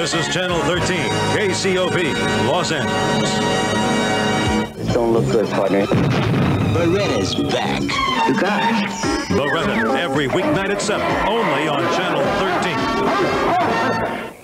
This is Channel 13, KCOP, Los Angeles. Don't look good, partner. Baretta's back. You got it. Baretta, every weeknight at 7, only on Channel 13.